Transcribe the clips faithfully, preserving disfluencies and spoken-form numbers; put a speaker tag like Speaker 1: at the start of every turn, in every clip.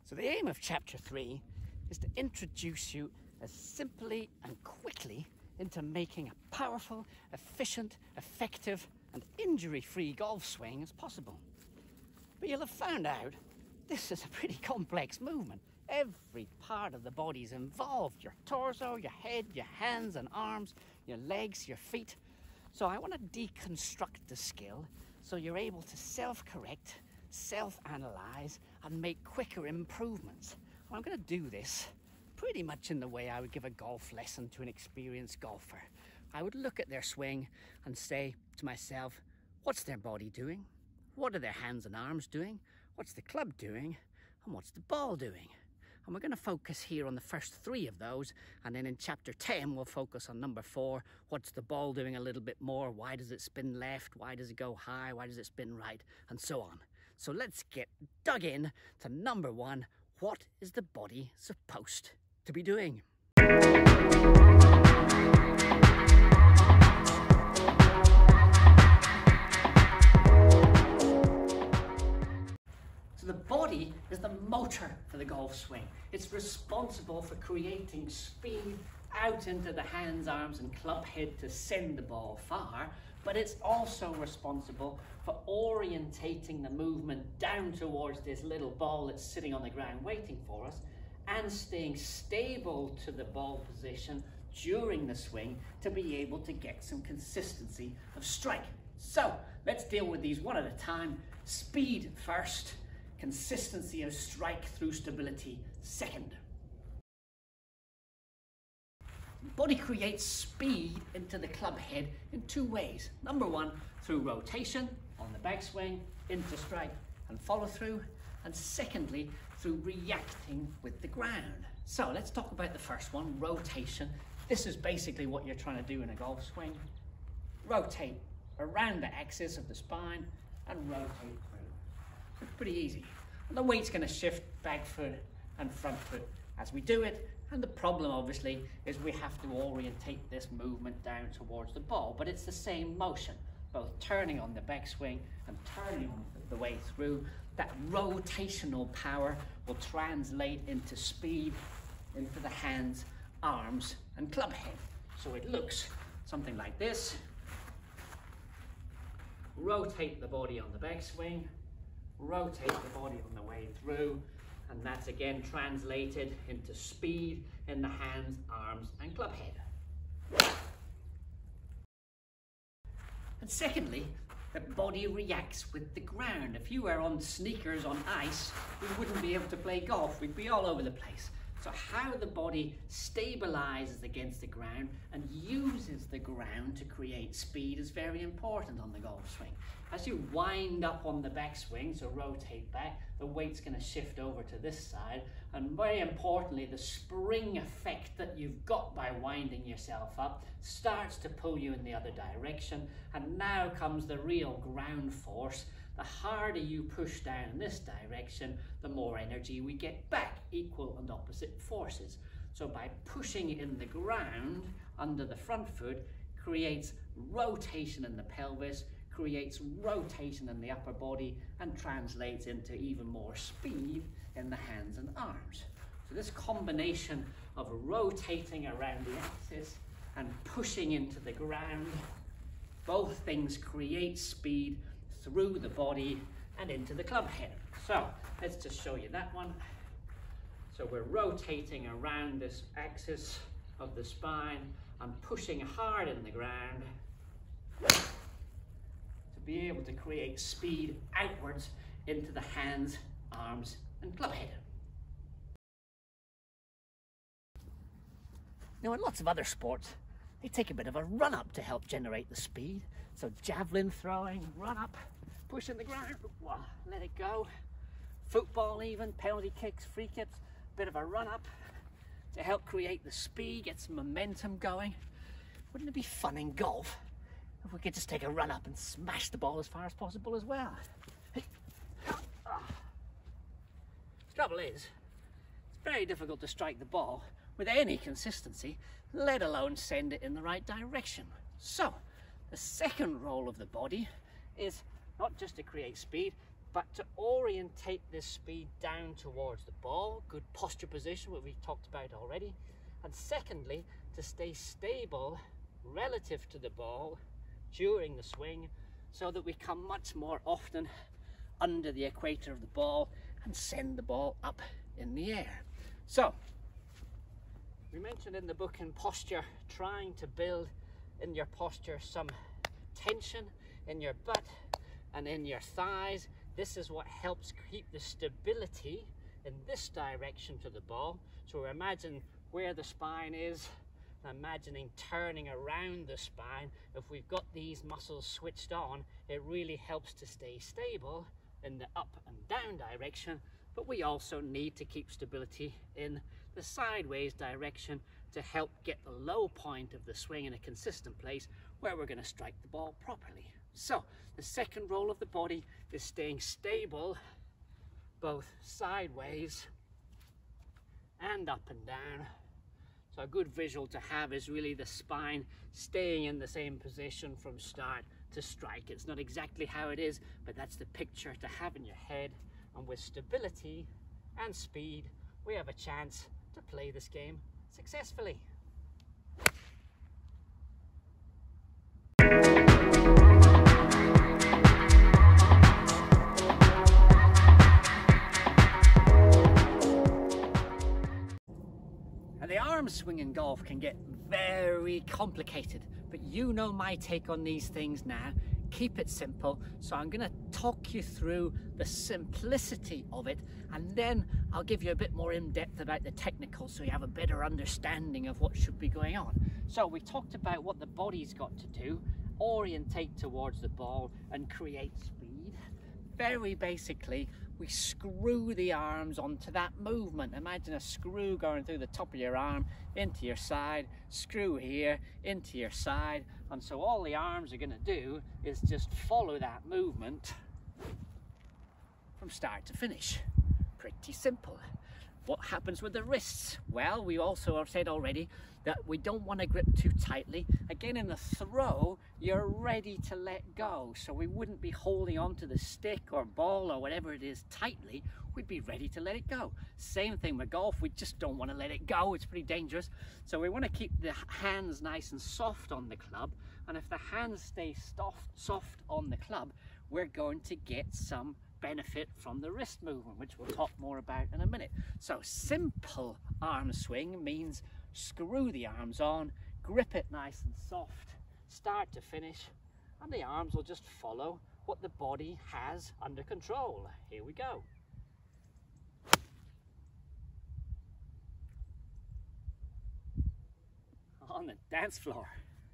Speaker 1: So the aim of chapter three is to introduce you as simply and quickly into making a powerful, efficient, effective and injury-free golf swing as possible. But you'll have found out this is a pretty complex movement. Every part of the body is involved. Your torso, your head, your hands and arms, your legs, your feet. So I want to deconstruct the skill so you're able to self-correct, self-analyze and make quicker improvements. Well, I'm going to do this pretty much in the way I would give a golf lesson to an experienced golfer. I would look at their swing and say to myself, what's their body doing? What are their hands and arms doing? What's the club doing? And what's the ball doing? And we're going to focus here on the first three of those, and then in chapter ten we'll focus on number four. What's the ball doing a little bit more? Why does it spin left? Why does it go high? Why does it spin right? And so on. So let's get dug in to number one. What is the body supposed to be doing? So the body is the motor for the golf swing. It's responsible for creating speed out into the hands, arms and club head to send the ball far, but it's also responsible for orientating the movement down towards this little ball that's sitting on the ground waiting for us and staying stable to the ball position during the swing to be able to get some consistency of strike. So let's deal with these one at a time. Speed first, consistency of strike through stability second. Body creates speed into the club head in two ways. Number one, through rotation on the backswing, into strike and follow through. And secondly, through reacting with the ground. So let's talk about the first one, rotation. This is basically what you're trying to do in a golf swing. Rotate around the axis of the spine and rotate through. It's pretty easy. And the weight's going to shift back foot and front foot as we do it. And the problem obviously is we have to orientate this movement down towards the ball, but it's the same motion, both turning on the backswing and turning on the way through. That rotational power will translate into speed into the hands, arms and club head. So it looks something like this. Rotate the body on the backswing, rotate the body on the way through, and that's again translated into speed in the hands, arms and club head. And secondly, the body reacts with the ground. If you were on sneakers on ice, we wouldn't be able to play golf. We'd be all over the place. So how the body stabilizes against the ground and uses the ground to create speed is very important on the golf swing. As you wind up on the backswing, so rotate back, the weight's going to shift over to this side, and very importantly, the spring effect that you've got by winding yourself up starts to pull you in the other direction, and now comes the real ground force. The harder you push down in this direction, the more energy we get back, equal and opposite forces. So by pushing in the ground under the front foot creates rotation in the pelvis, creates rotation in the upper body and translates into even more speed in the hands and arms. So this combination of rotating around the axis and pushing into the ground, both things create speed through the body and into the club head. So let's just show you that one. So we're rotating around this axis of the spine and pushing hard in the ground to be able to create speed outwards into the hands, arms and club head. Now in lots of other sports, they take a bit of a run up to help generate the speed. So javelin throwing, run up, push in the ground, let it go. Football even, penalty kicks, free kicks, bit of a run up to help create the speed, get some momentum going. Wouldn't it be fun in golf if we could just take a run up and smash the ball as far as possible as well? The trouble is, it's very difficult to strike the ball with any consistency, let alone send it in the right direction. So the second role of the body is not just to create speed, but to orientate this speed down towards the ball, good posture position, what we've talked about already. And secondly, to stay stable relative to the ball during the swing, so that we come much more often under the equator of the ball and send the ball up in the air. So, we mentioned in the book in posture, trying to build in your posture some tension in your butt and in your thighs. This is what helps keep the stability in this direction to the ball. So imagine where the spine is, imagining turning around the spine. If we've got these muscles switched on, it really helps to stay stable in the up and down direction, but we also need to keep stability in the sideways direction to help get the low point of the swing in a consistent place where we're going to strike the ball properly. So the second role of the body is staying stable both sideways and up and down. So a good visual to have is really the spine staying in the same position from start to strike. It's not exactly how it is, but that's the picture to have in your head. And with stability and speed, we have a chance to play this game successfully. And the arm swing in golf can get very complicated, but you know my take on these things now. Keep it simple. So I'm going to talk you through the simplicity of it, and then I'll give you a bit more in depth about the technical so you have a better understanding of what should be going on. So we talked about what the body's got to do: orientate towards the ball and create speed. Very basically, we screw the arms onto that movement. Imagine a screw going through the top of your arm into your side, screw here into your side, and so all the arms are going to do is just follow that movement from start to finish. Pretty simple. What happens with the wrists? Well, we also have said already that we don't want to grip too tightly. Again, in the throw, you're ready to let go. So we wouldn't be holding onto the stick or ball or whatever it is tightly. We'd be ready to let it go. Same thing with golf. We just don't want to let it go. It's pretty dangerous. So we want to keep the hands nice and soft on the club. And if the hands stay soft, soft on the club, we're going to get some benefit from the wrist movement, which we'll talk more about in a minute. So simple arm swing means screw the arms on, grip it nice and soft, start to finish, and the arms will just follow what the body has under control. Here we go. On the dance floor.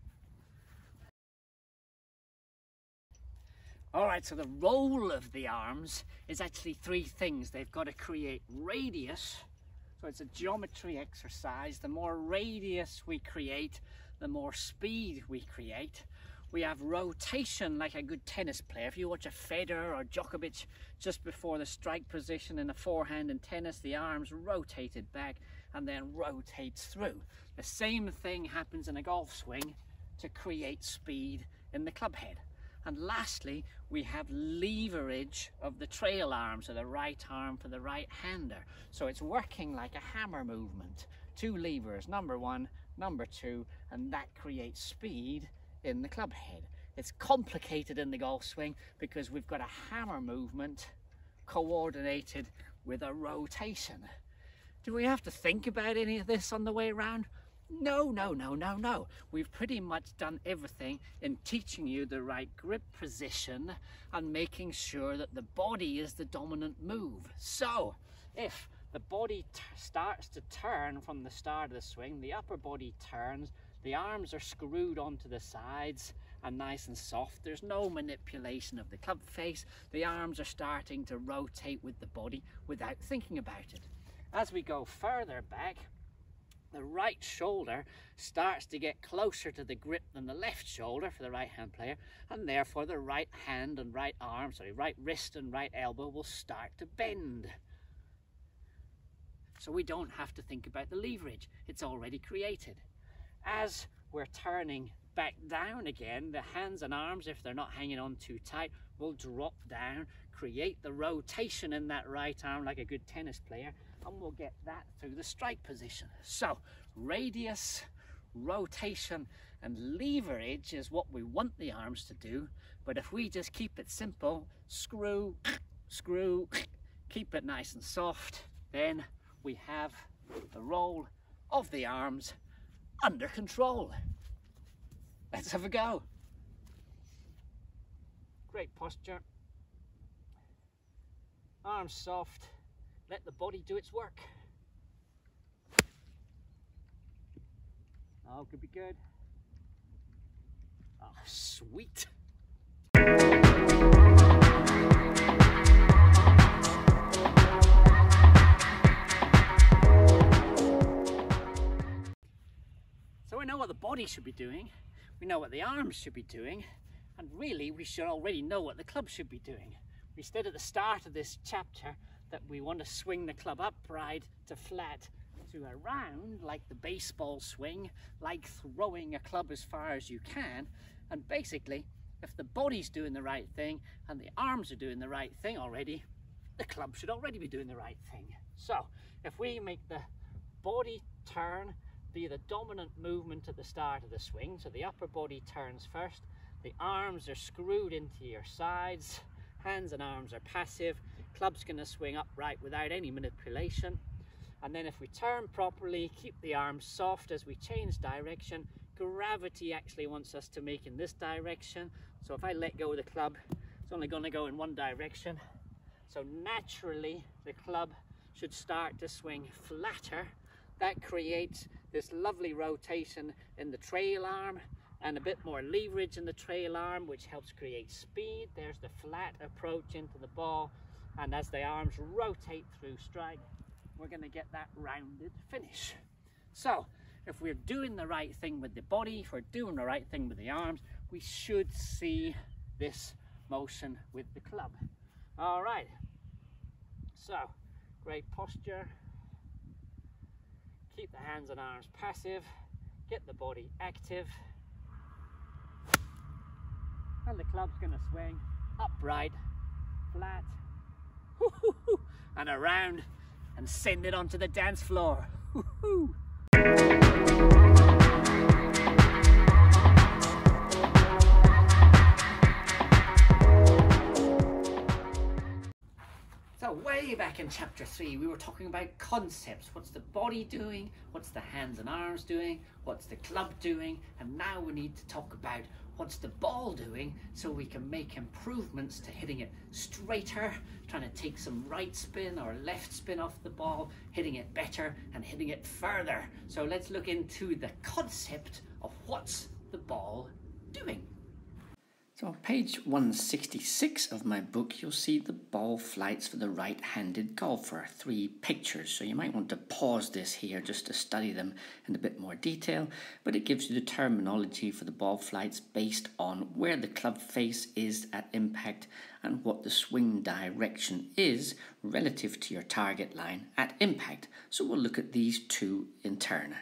Speaker 1: Alright, so the role of the arms is actually three things. They've got to create radius, so it's a geometry exercise. The more radius we create, the more speed we create. We have rotation like a good tennis player. If you watch a Federer or Djokovic just before the strike position in a forehand in tennis, the arms rotated back and then rotates through. The same thing happens in a golf swing to create speed in the club head. And lastly, we have leverage of the trail arm, so the right arm for the right hander. So it's working like a hammer movement. Two levers, number one, number two, and that creates speed in the club head. It's complicated in the golf swing because we've got a hammer movement coordinated with a rotation. Do we have to think about any of this on the way around? No, no, no, no, no. We've pretty much done everything in teaching you the right grip position and making sure that the body is the dominant move. So, if the body starts to turn from the start of the swing, the upper body turns, the arms are screwed onto the sides and nice and soft. There's no manipulation of the club face. The arms are starting to rotate with the body without thinking about it. As we go further back, the right shoulder starts to get closer to the grip than the left shoulder for the right hand player, and therefore the right hand and right arm, sorry, right wrist and right elbow will start to bend. So we don't have to think about the leverage, it's already created. As we're turning back down again, the hands and arms, if they're not hanging on too tight, will drop down, create the rotation in that right arm like a good tennis player, and we'll get that through the strike position. So radius, rotation and leverage is what we want the arms to do, but if we just keep it simple, screw, screw, keep it nice and soft, then we have the role of the arms under control. Let's have a go. Great posture. Arms soft. Let the body do its work. Oh, could be good. Oh, sweet. So we know what the body should be doing, we know what the arms should be doing, and really we should already know what the club should be doing. We said at the start of this chapter that we want to swing the club upright to flat to around, like the baseball swing, like throwing a club as far as you can. And basically, if the body's doing the right thing and the arms are doing the right thing already, the club should already be doing the right thing. So if we make the body turn be the dominant movement at the start of the swing, so the upper body turns first, the arms are screwed into your sides, hands and arms are passive, club's going to swing upright without any manipulation. And then if we turn properly, keep the arms soft as we change direction, gravity actually wants us to make in this direction. So if I let go of the club, it's only going to go in one direction. So naturally, the club should start to swing flatter. That creates this lovely rotation in the trail arm and a bit more leverage in the trail arm, which helps create speed. There's the flat approach into the ball. And as the arms rotate through strike, we're going to get that rounded finish. So if we're doing the right thing with the body, if we're doing the right thing with the arms, we should see this motion with the club. All right, so great posture, keep the hands and arms passive, get the body active, and the club's going to swing upright, flat, and around, and send it onto the dance floor. So way back in chapter three, we were talking about concepts. What's the body doing? What's the hands and arms doing? What's the club doing? And now we need to talk about what's the ball doing, so we can make improvements to hitting it straighter, trying to take some right spin or left spin off the ball, hitting it better and hitting it further. So let's look into the concept of what's the ball doing. So on page one sixty-six of my book, you'll see the ball flights for the right-handed golfer, three pictures. So you might want to pause this here just to study them in a bit more detail, but it gives you the terminology for the ball flights based on where the club face is at impact and what the swing direction is relative to your target line at impact. So we'll look at these two in turn.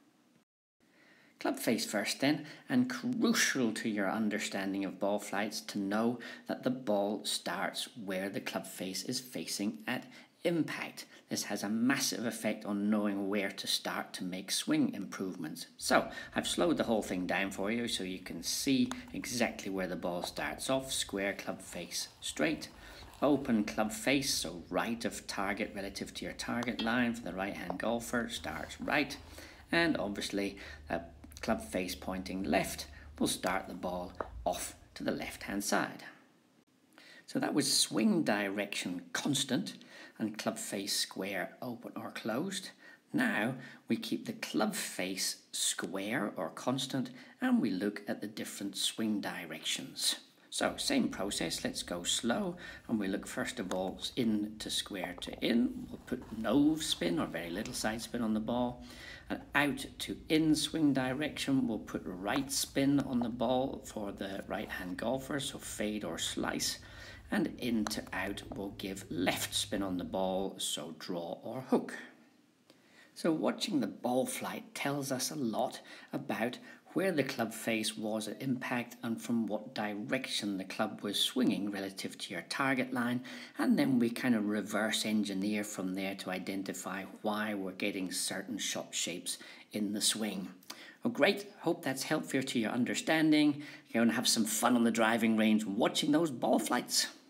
Speaker 1: Club face first then, and crucial to your understanding of ball flights to know that the ball starts where the club face is facing at impact. This has a massive effect on knowing where to start to make swing improvements. So I've slowed the whole thing down for you so you can see exactly where the ball starts off. Square club face straight, open club face, so right of target relative to your target line for the right hand golfer, starts right, and obviously a club face pointing left will start the ball off to the left hand side. So that was swing direction constant and club face square open or closed. Now we keep the club face square or constant and we look at the different swing directions. So same process, let's go slow, and we look first of all in to square to in. We'll put no spin or very little side spin on the ball. And out to in swing direction, we'll put right spin on the ball for the right hand golfer, so fade or slice. And in to out, we'll give left spin on the ball, so draw or hook. So watching the ball flight tells us a lot about where the club face was at impact and from what direction the club was swinging relative to your target line, and then we kind of reverse engineer from there to identify why we're getting certain shot shapes in the swing. Well, great, hope that's helpful to your understanding. Go and have some fun on the driving range watching those ball flights.